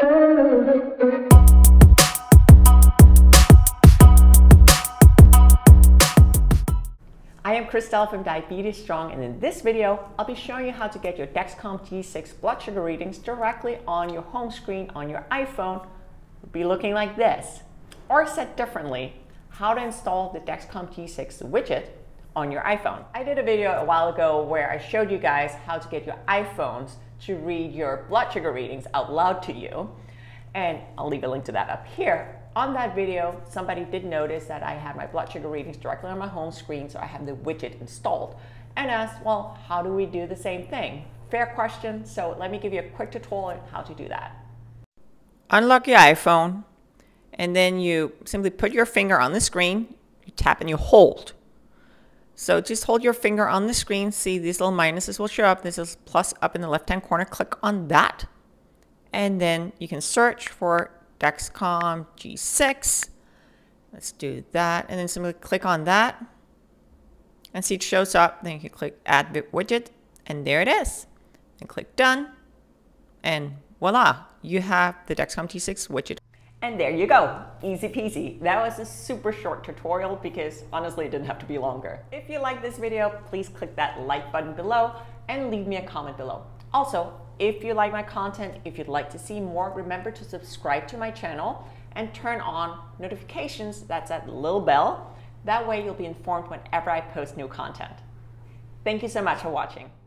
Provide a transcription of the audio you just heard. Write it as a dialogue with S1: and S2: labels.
S1: I am Christelle from Diabetes Strong, and in this video, I'll be showing you how to get your Dexcom G6 blood sugar readings directly on your home screen on your iPhone. It'll be looking like this. Or said differently, how to install the Dexcom G6 widget on your iPhone. I did a video a while ago where I showed you guys how to get your iPhones to read your blood sugar readings out loud to you. And I'll leave a link to that up here. On that video, somebody did notice that I had my blood sugar readings directly on my home screen, so I have the widget installed, and asked, well, how do we do the same thing? Fair question, so let me give you a quick tutorial on how to do that. Unlock your iPhone, and then you simply put your finger on the screen, you tap and you hold. So just hold your finger on the screen, see these little minuses will show up, this is plus up in the left-hand corner, click on that, and then you can search for Dexcom G6. Let's do that, and then simply click on that and see it shows up. Then you can click add widget, and there it is, and click done, and voila, you have the Dexcom G6 widget. And there you go, easy peasy. That was a super short tutorial because honestly it didn't have to be longer. If you like this video, please click that like button below and leave me a comment below. Also, if you like my content, if you'd like to see more, remember to subscribe to my channel and turn on notifications. That's that little bell. That way you'll be informed whenever I post new content. Thank you so much for watching.